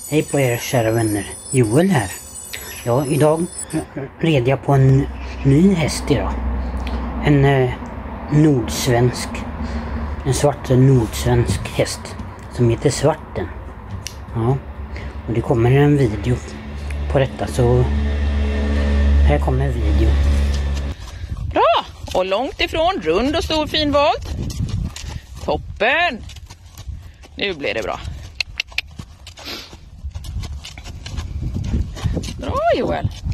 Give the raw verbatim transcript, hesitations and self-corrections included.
Hej på er kära vänner, Joel här. Ja, idag red jag på en ny häst idag. En eh, nordsvensk, en svart nordsvensk häst som heter Svarten. Ja, och det kommer en video på detta, så här kommer en video. Bra, och långt ifrån, rund och stor fin volt. Toppen! Nu blir det bra. Bra Joel.